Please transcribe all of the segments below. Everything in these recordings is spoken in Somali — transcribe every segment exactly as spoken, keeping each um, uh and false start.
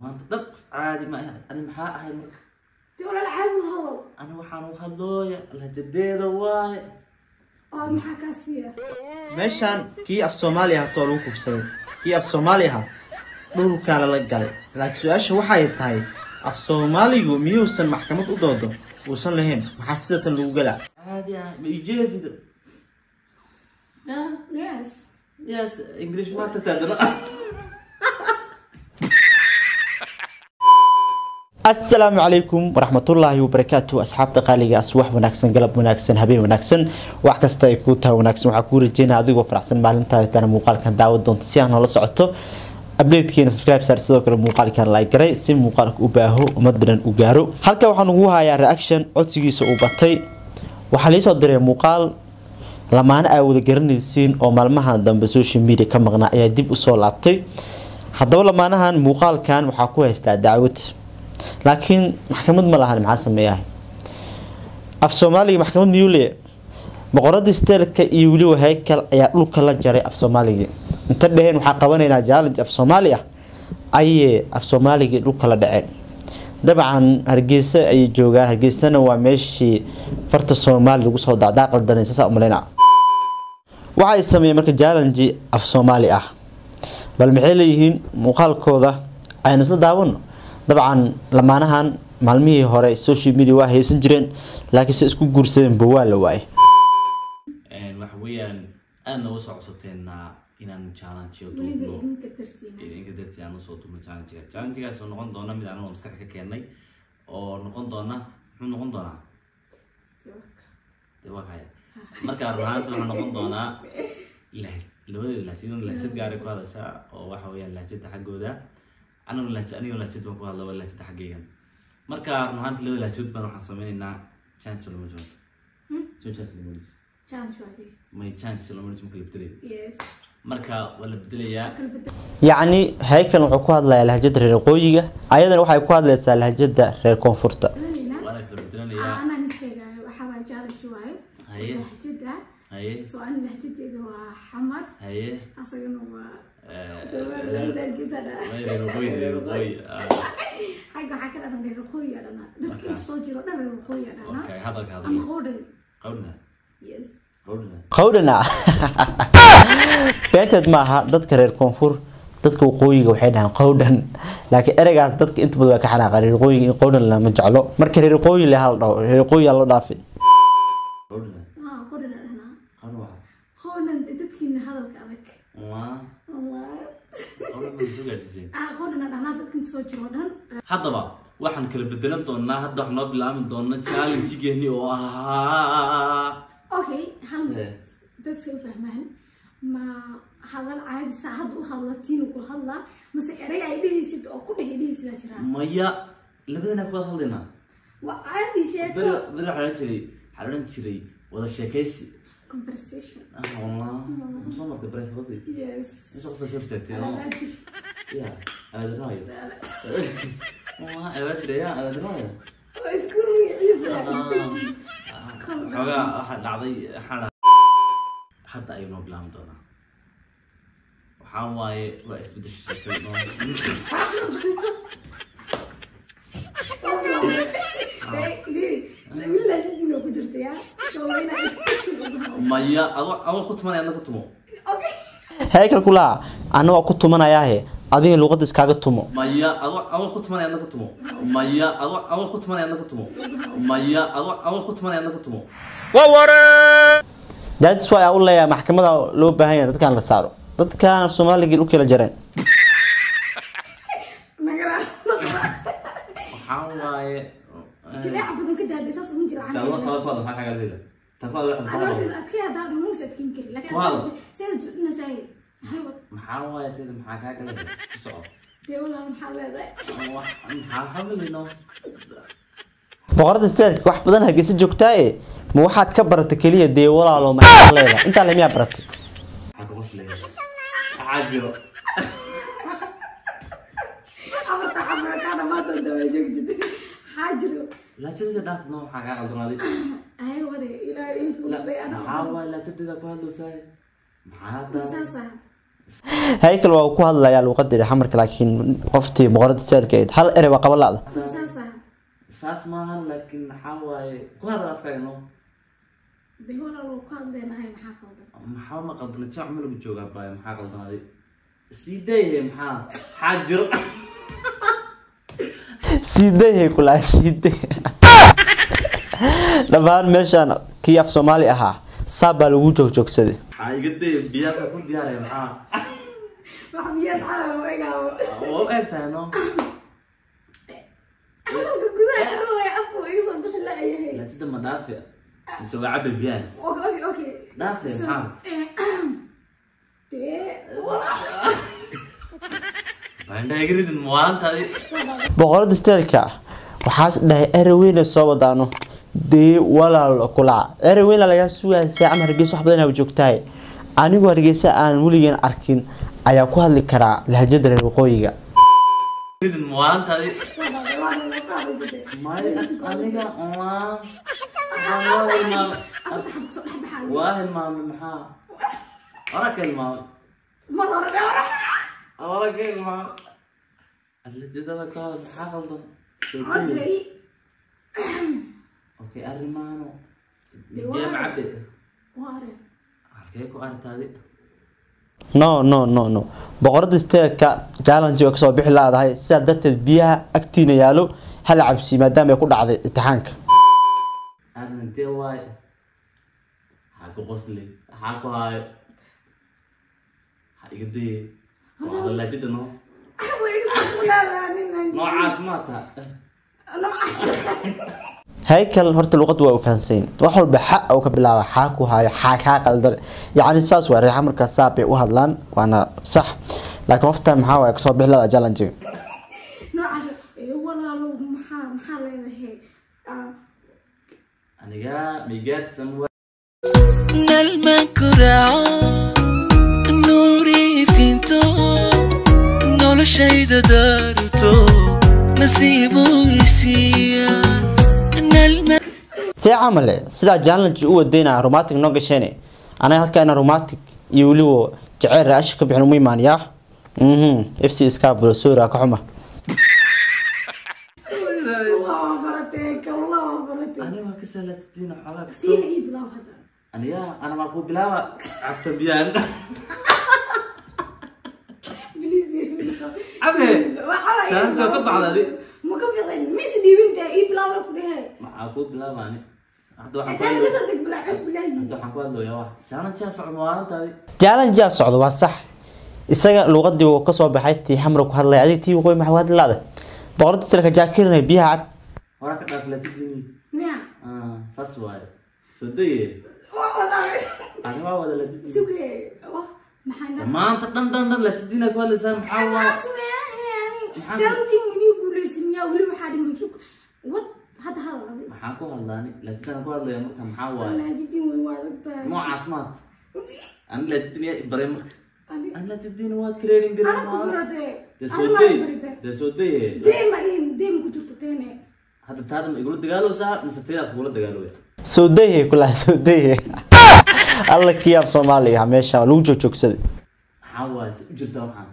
maanta dad caadi ma aha ani maxaa ahay marka تقول العادي هو أنا وحنا وهدويا الهجديرة واي آه محاكاسية meeshaan kii af Soomaaliya ha lagu kufsaday kii af Soomaaliya dhulka la galay laakiin su'aasha waxay tahay af Soomaaligu miyuusan maxkamad u doodo uusan lahayn maxaa sidatan lagu galaa عادي ما يجدد yes يس إنجليش ما تتدرى السلام عليكم ورحمة الله وبركاته أصحاب تقاليق أصبح وناكسن قلب وناكسن هبين وناكسن وعكستا يكوتها وناكسن وعكوري جينا عديق وفرحسن مالنتا تانا موقال كان داود دون تسيان ولا سعوتو أبليد كين سبسكرايب سار سيدوك الموقال كان لايك راي سين موقالك أباهو ومدرن أقارو halka waxaan ugu hayaa reaction codsigiisa uu batay waxa la soo diray muuqaal lamaan ay wada garanaysiin oo maalmahan dambe social media ka maqnaa ayaa dib u soo laabtay haddaba lamaanahan muuqaalkan waxa ku haystaa dacwad laakiin maxkamad ma lahan maxaa sameeyay af Soomaaliga maxkamad miyuule boqorada steelka iyo wali waxay kal ayaa dhulka la jaray af Soomaaliga inta dheheen waxa qabanaynaa challenge af Soomaaliya ayee af Soomaaliga dhulka la dhacay dabcan Hargeysa ay joogaa Hargeysana waa meeshii farta Soomaali lagu soo dacdaa qaldanaysa sa umaleena waxay sameeyeen marka challenge af Soomaali ah bal maxay leeyihiin muuqaalkooda aynu isla daawano dabcan lamaanahan maalmihii hore social media waa haysan jireen laakiin si isku guursadeen bawaa la waay een wax weeyaan aadna u soo codsateena inaan challenge iyo duubo inka dartii aan soo duubo challenge challenge gaas oo noqon doona mid aan maskax ka keenay oo noqon doona muxuu noqon doona waa kaya marka raanta waxa noqon doona labada laatiin laasid gaar ku hadasha oo waxa weeyaan laasid xaqooda أنا ولا ت أنا ولا تدبر والله ولا تحقيقا مركا نهانت لو لا تدبر راح نسمينا chance ولا مجنون شو chance ولا مجنون chance وادي ما chance ولا مجنون ممكن بدري yes مركا ولا بدري يا يعني هيك wuxuu ku hadlayaa lahjada reer qoyiga ayadana waxay ku hadlaysaa lahjada reer koonfurta wala kala beddelana ya أنا نشيغاyo waxa waa challenge waaye haye lahjada haye soo aan lahjadeedu waa xamar haye asagana waa غير رقوي غير رقوي حاجة حاجة أنا غير رقوي أنا لكن صوتي رقم غير رقوي أنا أوكي هذا هذا أنا خودن قولنا يس قولنا qowdana beetad maaha dadka reer koonfur dadka qoyiga waxay dhahan qowdan laakiin ereygaas dadka inta badan waa ka xanaaqan reer qoyiga in qowdan la ma jeclo marka reer qoyi la hal dhaw reer qoyi la dhaafay قولنا آه خودن أنا قولنا خودن تدكين هذا الكلام ما الله قولنا من زوجة زين آه خودن أنا تدكين صوتي رقم هذا بقى waxaan kala bedelan doonaa hadda wax noo bilaaban doona challenge geeni oo ah okay hal dad soo fahmaan ma hadal caadi saacad u hadlatiin ku hadla mase erey ay dhigaysid oo ku dhigaysid la jiraan maya labadana ku hadlayna waa caadi sheeko bal bal xalan jiray xalan jiray wada sheekaysi conversation ah wallah soo martay breakfast yes soo fasirtay ya هذا رايد والله أبد يا أبد رايد واسكر ويعيسى حاجة أحد عضي حلا حتى أي نوع بلام دونا وحاواي رئيس بدش مايا أول أول كنت ماني أنا كنت مو heykal kula ana waa ku tumanayaahe adiga luqad iskaaga tumo maya awal ku tumanay anaga tumo maya awal ku tumanay anaga tumo maya awal ku tumanay anaga tumo waa wara that's why uu leeyahay maxkamada loo baahan yahay dadkan la saaro dadkan Soomaaliga u kala jareen magara waxa waaye jilaa badan ka daadaysa soo jira aan Allah qala qala waxa kaga leeyahay تفضل أنا أتكلم هذا موسى تكينكر لكن سيد نساي هاي محاوى يا سيد محاكاة كذا صعب تقول أنا محاول هذا محاول إنه boqorada steelka wax badan Hargeysa joogtaa ma waxaad ka baratay kaliya dee walaalo maxaa leedahay inta la miyaa baratay حاجة وصلت عاجل أبغى أبغى كذا ما تقدر جوجد حاجر لا تدري ده نوع حاجة على الجنادي أيوة ده إلى إلى لا محاول لا تدري ده كله ساي محادا مساسة هيكل waa ku hadlaya luqadda xamarka laakiin qoftii boqorada steelkeed hal erey waa qaba laada saasa saas maahan laakiin maxaa waaye ku hadal afkayno de wala loo ku hadleenahay maxaa qaldan maxaa ma qaldan jaac ma lagu joogaa baay maxaa qaldanaaday sideey maxaa xaajiro sideey kula sideey dhamaan meeshan kii af Soomaali ahaa saaba lagu joogjoogsaday xaaygadee biyaha ku diyaaray maxaa maxbiyaad xaawo egawo oo eegtaa no halka gudaha rooy afku igu soo bixi la ayahay la tida ma dhaafi mise waa cabbi biyaas okay okay okay dhaafi maxaa de wala banda igridin muwaantaadi boqorada steelka waxaas dhahay erweyn soo wadaano dee walaal kula erweyn laga sugaasay ama hargeysa wax badan ay joogtahay anigu hargeysa aan waligeena arkin ayaa ku hadli kara lahjada reer waqooyiga igridin muwaantaadi wala la qaado jide maay aniga ma wallahi ma wallahi ma maxaa arakel ma ma hore hore arakel ma alladada ka maxaa qaldan okay okay arrimaano biya macabbe ware halkee ku artaadi no no no no boqorada steelka challenge oo ka soo bixi laadahay sida darteed biyaha agtiina yaalo hal cabsi maadaama ay ku dhacday imtixaanka arintee waay ha ku qosli ha ku haay ha igdee wala jida no way isu laanin noocaas ma ta هيكل هرت اللغة وفانسين وحول بحق أو كبلا حاكو هاي حاك حاك الدر يعني ساس وري عمر كسابي وهذلان وأنا صح لكن أفتح محاوى يكسب بهلا جالنجي نوع ولا لو محا محا لنا هي أنا جا ميجات سموا نالمكرع نوري فتنتو نول شيء دارتو نصيبه يسيا سي عمله سدا جالنج او ودينا روماتيك نو غشينه انا halkaana romantic iyo waliba jacayl raash ka bixin uma imaanaya mhm f c scabro sura ka xuma الله برتك الله برتك أنا ما كسلت الدين حلاك دين ايه بلا هذا أنا يا أنا ما أقول بلا عبت بيان بليزي عمي سلام تقطع على ذي ما كبيضين ميس دي بنت ايه بلا ولا كلها ما أقول بلا ماني أحد واحد انا بس صدق بلا بلا أحد واحد قال له يا واحد كان أنت صعب موانت هذه challenge socdo waa sax isaga luqadii uu ka soo baxay tii xamro ku hadlay adii tii qoy maxaad laada boqorada silka jaakirnay biyaha cab وراك داخل تجيني نعم آه فاسواي سديه والله أنا ما ولا لا تجيني سوكي واه محنا ما أنت دن دن دن لا تجينا كل سام حوا جامتي من يقول اسمي ولي واحد مسوك وات هذا هذا محاكو هلاني لا تجينا كل لا يمك محوا انا جدي ويوادك مو عاصمات أنا لا تجيني إبراهيم أنا لا تجيني واد كريرين كريرين انا كبرتي ده انا ما سودي بريده ده سودي ديما ديما كنت تاني هذا هذا يقول دجالو ساعة مسافر يقول دجالو soo deeyay kula soo deeyay alla kiyaab Soomaaliya meesha lagu joogjoogsaday حوا جدا وحنا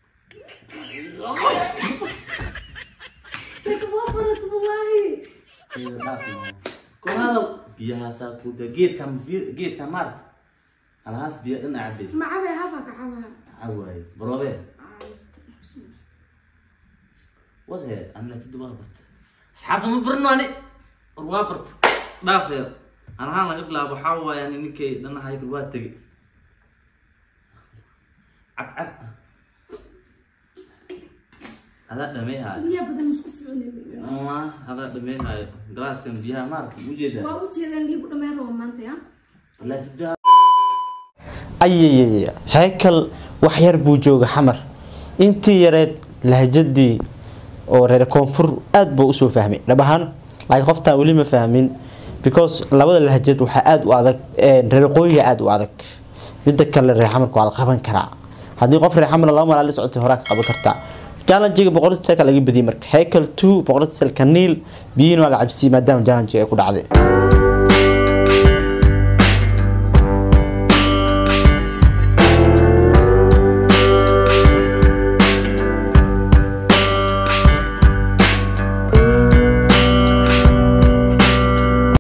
لك ما فرت والله كل هذا بيها ساكو ده جيت كم جيت كم مرة على هاس بيا إن عبد ما عبي هفك عبي عواي برافو وده أنا لا تدوابط أصحابي ما برناني روابط دافر أنا هلا قبل أبو حوا يعني نكى لأن هاي الوقت تجي عب عب هذا دمي هاي يا بدل مسكوت في عيني ما هذا دمي هاي جلاس كان فيها مارك موجودة وأوجه اللي يقول ما يروح مانتيا لا تدا ayay heykal wax yar buu jooga xamar intii yareed lahjadii oo reer koonfur aad buu u soo fahmay dhabahan laakiin qofta wali ma fahmin because labada lahjad waxa aad u adag ee reer qoyiga aad u adag mid kale reer xamarku waa la qaban karaa hadii qof reer xamar laba mar la socdo hore ka qaban kartaa challenge boqorada salka laga badiyay marka heykal two boqorada salka niil biin wala cabsi maadaama challenge ay ku dhacday